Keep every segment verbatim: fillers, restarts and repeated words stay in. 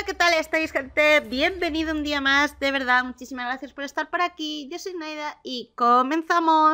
Hola, ¿qué tal estáis, gente? Bienvenido un día más, de verdad, muchísimas gracias por estar por aquí. Yo soy Naida y comenzamos.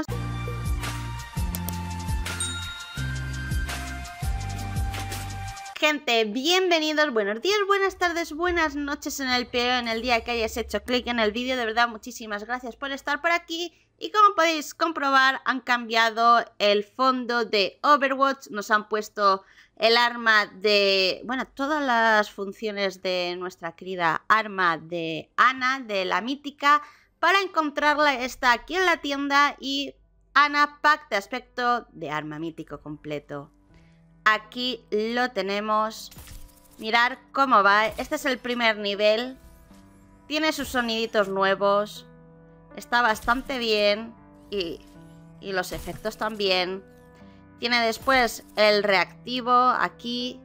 Gente, bienvenidos, buenos días, buenas tardes, buenas noches en el peor, en el día que hayas hecho clic en el vídeo. De verdad, muchísimas gracias por estar por aquí. Y como podéis comprobar, han cambiado el fondo de Overwatch, nos han puesto el arma de... bueno, todas las funciones de nuestra querida arma de Ana, de la mítica. Para encontrarla está aquí en la tienda y Ana Pack de aspecto de arma mítico completo. Aquí lo tenemos. Mirad cómo va. Este es el primer nivel. Tiene sus soniditos nuevos. Está bastante bien. Y, y los efectos también. Tiene después el reactivo aquí.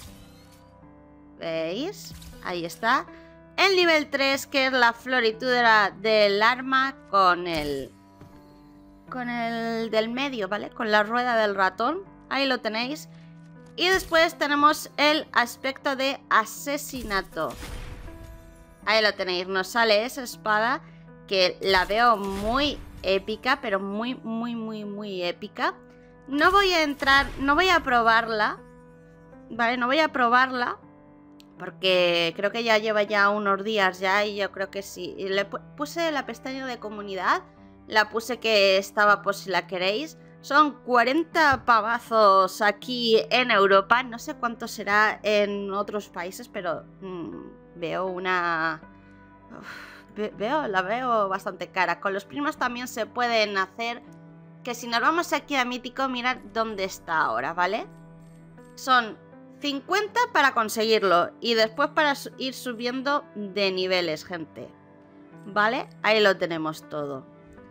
¿Veis? Ahí está. El nivel tres, que es la floritudera del arma con el... con el del medio, ¿vale? Con la rueda del ratón. Ahí lo tenéis. Y después tenemos el aspecto de asesinato. Ahí lo tenéis. Nos sale esa espada que la veo muy épica, pero muy, muy, muy, muy épica. No voy a entrar, no voy a probarla, ¿vale? No voy a probarla porque creo que ya lleva ya unos días ya y yo creo que sí. Y le puse la pestaña de comunidad, la puse que estaba por si la queréis. Son cuarenta pavazos aquí en Europa. No sé cuánto será en otros países, pero mmm, veo una... Uf, ve veo, la veo bastante cara. Con los primos también se pueden hacer... Que si nos vamos aquí a Mítico, mirad dónde está ahora, ¿vale? Son cincuenta para conseguirlo y después para su ir subiendo de niveles, gente. ¿Vale? Ahí lo tenemos todo.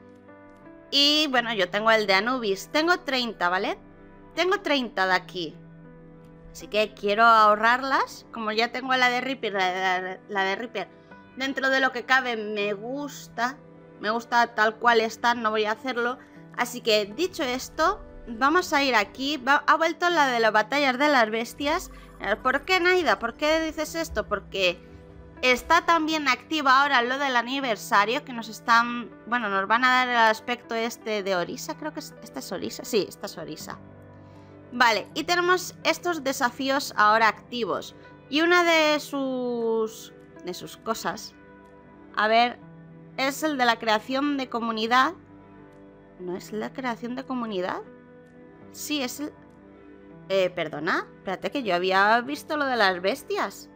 Y bueno, yo tengo el de Anubis. Tengo treinta, ¿vale? Tengo treinta de aquí. Así que quiero ahorrarlas. Como ya tengo la de Reaper, la de, la de Reaper, dentro de lo que cabe me gusta. Me gusta tal cual están, no voy a hacerlo. Así que dicho esto, vamos a ir aquí. Va, ha vuelto la de las batallas de las bestias. ¿Por qué, Naida? ¿Por qué dices esto? Porque está también activa ahora lo del aniversario, que nos están... bueno, nos van a dar el aspecto este de Orisa. Creo que es, esta es Orisa. Sí, esta es Orisa. Vale, y tenemos estos desafíos ahora activos. Y una de sus... de sus cosas, a ver, es el de la creación de comunidad. ¿No es la creación de comunidad? Sí, es el... Eh, perdona, espérate que yo había visto lo de las bestias.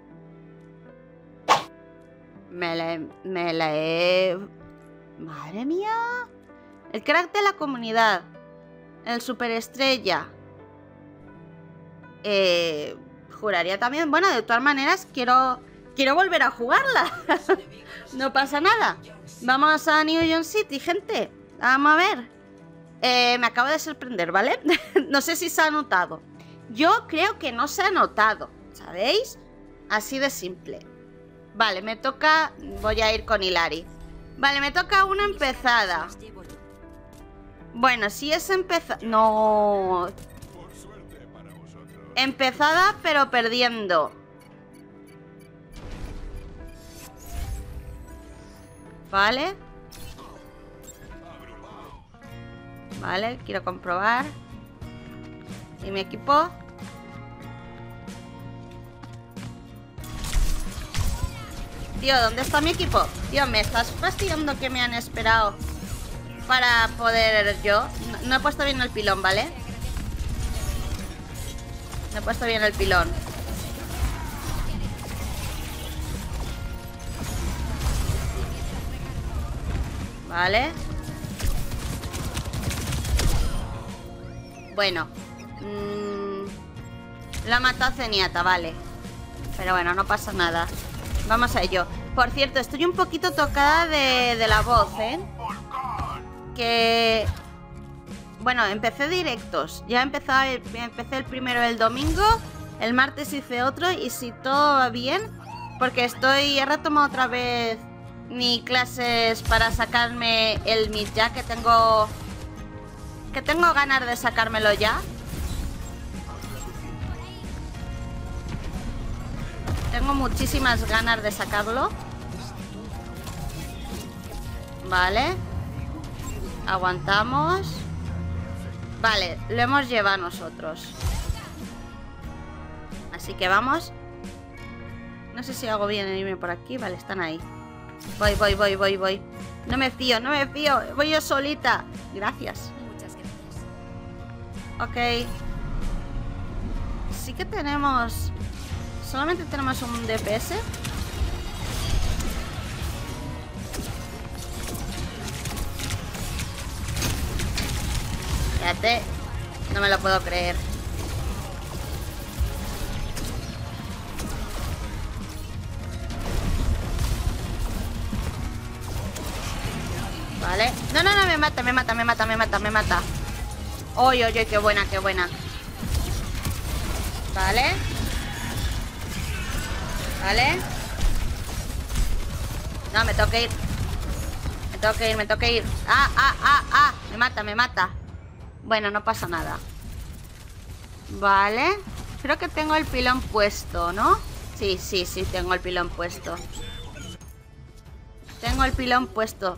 Me la, he, me la he... Madre mía. El crack de la comunidad. El superestrella. Eh, juraría también... Bueno, de todas maneras, quiero... Quiero volver a jugarla. No pasa nada. Vamos a New York City, gente. Vamos a ver. Eh, me acabo de sorprender, ¿vale? No sé si se ha notado. Yo creo que no se ha notado, ¿sabéis? Así de simple. Vale, me toca... Voy a ir con Hilari. Vale, me toca una empezada. Bueno, si es empezada... No... Empezada, pero perdiendo. Vale. Vale, quiero comprobar. ¿Y mi equipo? Tío, ¿dónde está mi equipo? Tío, me estás fastidiando que me han esperado para poder yo. No, no he puesto bien el pilón, ¿vale? No he puesto bien el pilón. Vale. Bueno, mmm, la mató Zenyatta, vale. Pero bueno, no pasa nada. Vamos a ello. Por cierto, estoy un poquito tocada de, de la voz, ¿eh? Que... Bueno, empecé directos. Ya empecé, empecé el primero el domingo. El martes hice otro. Y si todo va bien, porque estoy... He retomado otra vez mis clases para sacarme el mid ya, que tengo... Que tengo ganas de sacármelo ya. Tengo muchísimas ganas de sacarlo. Vale. Aguantamos. Vale, lo hemos llevado nosotros. Así que vamos. No sé si hago bien en irme por aquí. Vale, están ahí. Voy, voy, voy, voy, voy. No me fío, no me fío. Voy yo solita. Gracias. Muchas gracias. Ok. Sí que tenemos... Solamente tenemos un D P S. Fíjate. No me lo puedo creer. Vale. No, no, no, me mata, me mata, me mata, me mata, me mata. Oye, oye, qué buena, qué buena. Vale. Vale. No, me tengo que ir. Me tengo que ir, me tengo que ir. Ah, ah, ah, ah. Me mata, me mata. Bueno, no pasa nada. Vale. Creo que tengo el pilón puesto, ¿no? Sí, sí, sí, tengo el pilón puesto. Tengo el pilón puesto.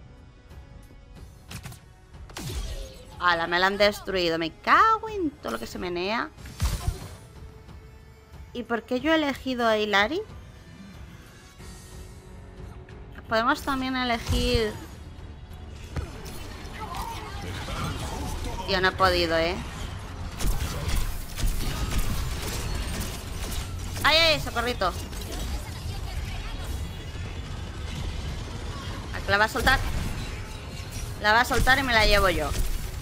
Ala, me la han destruido. Me cago en todo lo que se menea. ¿Y por qué yo he elegido a Hilary? Podemos también elegir... Yo no he podido, ¿eh? ¡Ay, ay, socorrito! Aquí la va a soltar. La va a soltar y me la llevo yo.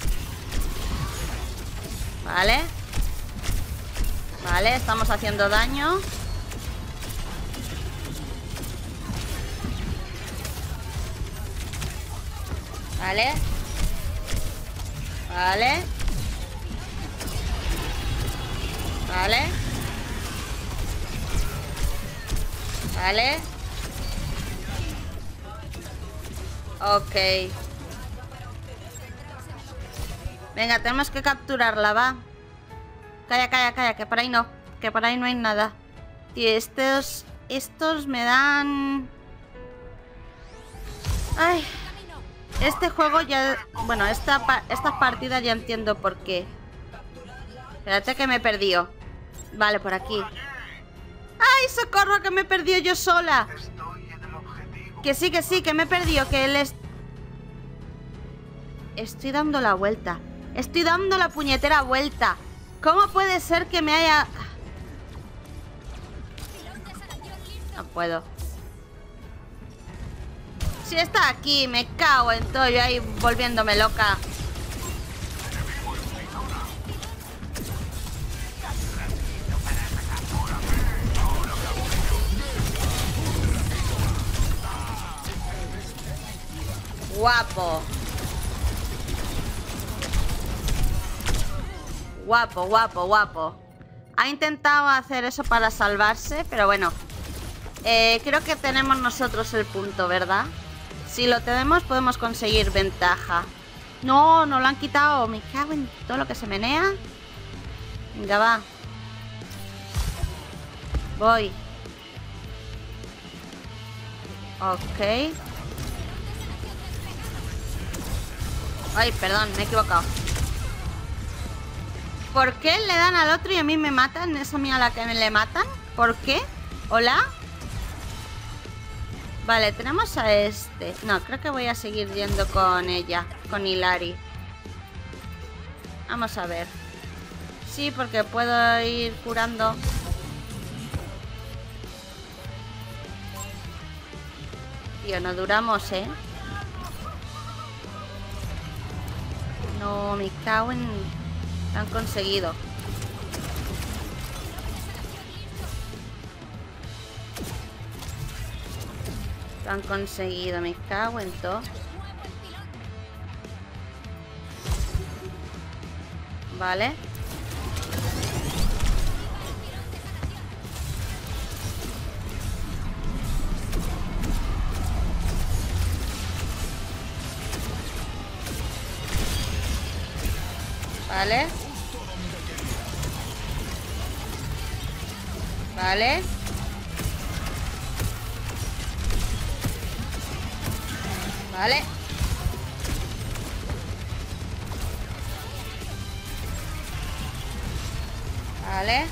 Vale. Vale, estamos haciendo daño. Vale. Vale. Vale. Vale. Ok. Venga, tenemos que capturarla, va. Calla, calla, calla, que por ahí no. Que por ahí no hay nada. Tío, estos... Estos me dan... Ay... Este juego ya... Bueno, esta, pa esta partida ya entiendo por qué. Espérate que me he perdido. Vale, por aquí. ¡Ay, socorro! Que me he perdido yo sola. Que sí, que sí, que me he perdido. Que él es... Estoy dando la vuelta. Estoy dando la puñetera vuelta. ¿Cómo puede ser que me haya...? No puedo. Si está aquí, me cago en todo. Yo ahí volviéndome loca. Guapo. Guapo, guapo, guapo. Ha intentado hacer eso para salvarse, pero bueno. Eh, creo que tenemos nosotros el punto, ¿verdad? Si lo tenemos, podemos conseguir ventaja. No, no lo han quitado. Me cago en todo lo que se menea. Venga, va. Voy. Ok. Ay, perdón, me he equivocado. ¿Por qué le dan al otro y a mí me matan? ¿Es a mí a la que me le matan? ¿Por qué? ¿Hola? Vale, tenemos a este. No, creo que voy a seguir yendo con ella. Con Hilary. Vamos a ver. Sí, porque puedo ir curando. Tío, no duramos, ¿eh? No, me cago en... Lo han conseguido. Lo han conseguido, me cago en todo. Vale. Vale. Vale. Vale. Vale.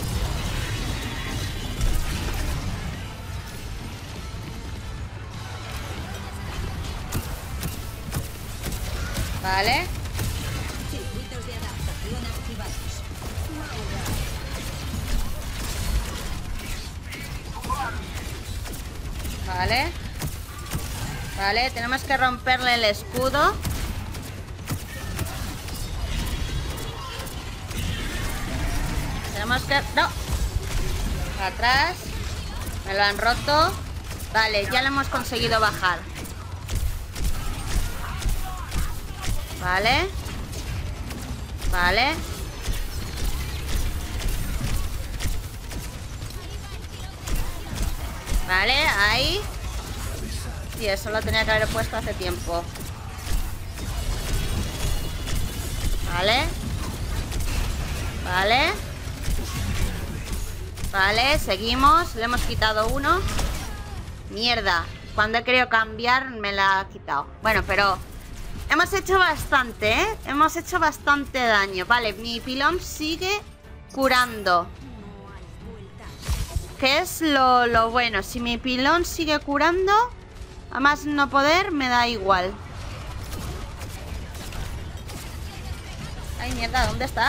Vale. Circuitos de adaptación activados. Vale. Vale, tenemos que romperle el escudo. Tenemos que... ¡No! Atrás. Me lo han roto. Vale, ya lo hemos conseguido bajar. Vale. Vale. Vale, ahí. Sí, eso lo tenía que haber puesto hace tiempo. Vale. Vale. Vale, seguimos. Le hemos quitado uno. Mierda. Cuando he querido cambiar me la ha quitado. Bueno, pero hemos hecho bastante, ¿eh? Hemos hecho bastante daño. Vale, mi pilón sigue curando. Que es lo, lo bueno. Si mi pilón sigue curando, a más no poder, me da igual. Ay, mierda, ¿dónde está?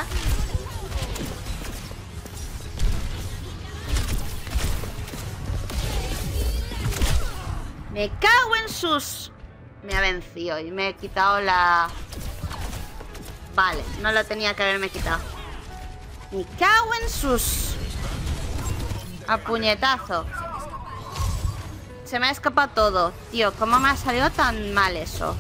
Me cago en sus... Me ha vencido y me he quitado la... Vale, no lo tenía que haberme quitado. Me cago en sus... A puñetazo. Se me ha escapado todo. Tío, ¿cómo me ha salido tan mal eso?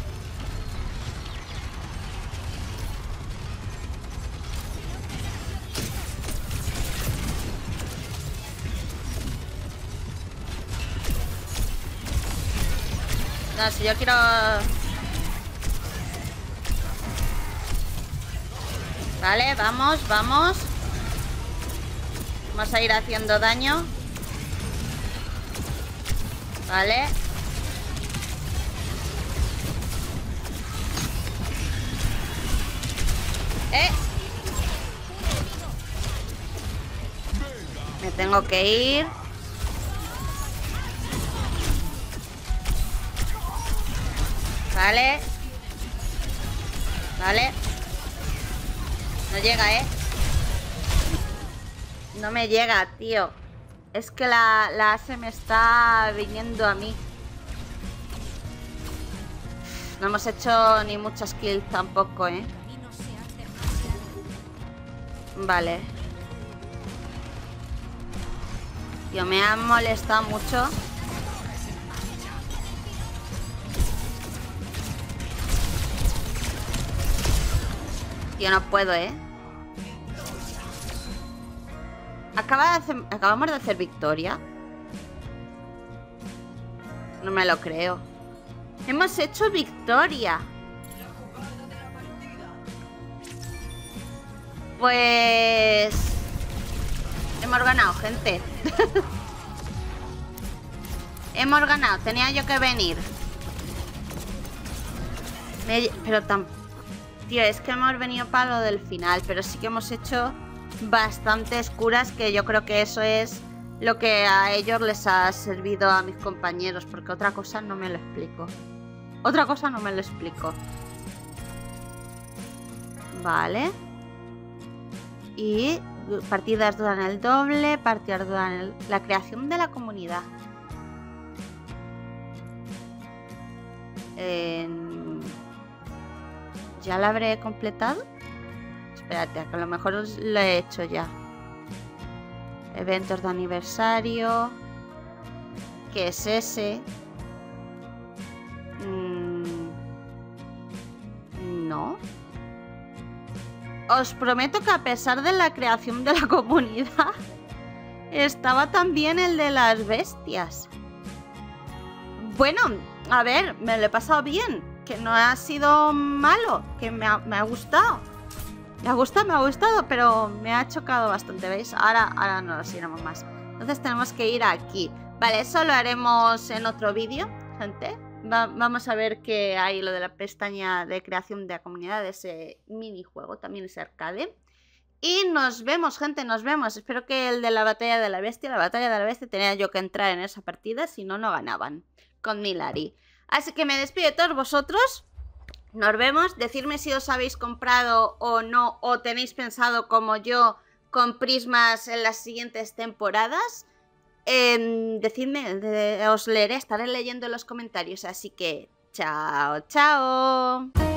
No, si yo quiero... Vale, vamos, vamos. Vamos a ir haciendo daño. Vale. Eh. Me tengo que ir. Vale. Vale. No llega, ¿eh? No me llega, tío. Es que la, la A se me está viniendo a mí. No hemos hecho ni muchas kills tampoco, ¿eh? Vale. Tío, me ha molestado mucho. Tío, no puedo, ¿eh? Acaba de hacer, acabamos de hacer victoria. No me lo creo. Hemos hecho victoria. Pues... Hemos ganado, gente. Hemos ganado. Tenía yo que venir. Me... Pero tan... Tío, es que hemos venido para lo del final. Pero sí que hemos hecho bastantes curas, que yo creo que eso es lo que a ellos les ha servido a mis compañeros, porque otra cosa no me lo explico. Otra cosa no me lo explico. Vale. Y partidas duran el doble, partidas duran el... La creación de la comunidad. Eh... ¿Ya la habré completado? Espérate, que a lo mejor lo he hecho ya. Eventos de aniversario. ¿Qué es ese? Mm, no. Os prometo que a pesar de la creación de la comunidad, estaba también el de las bestias. Bueno, a ver, me lo he pasado bien. Que no ha sido malo. Que me ha, me ha gustado. Me ha gustado, me ha gustado, pero me ha chocado bastante, ¿veis? Ahora, ahora no nos iremos más. Entonces tenemos que ir aquí. Vale, eso lo haremos en otro vídeo, gente. Va, vamos a ver qué hay lo de la pestaña de creación de la comunidad de ese minijuego, también es arcade. Y nos vemos, gente, nos vemos. Espero que el de la batalla de la bestia, la batalla de la bestia tenía yo que entrar en esa partida, si no, no ganaban con Milari. Así que me despido de todos vosotros. Nos vemos. Decidme si os habéis comprado o no, o tenéis pensado como yo con prismas en las siguientes temporadas. Eh, decidme, de, os leeré, estaré leyendo en los comentarios. Así que, chao, chao.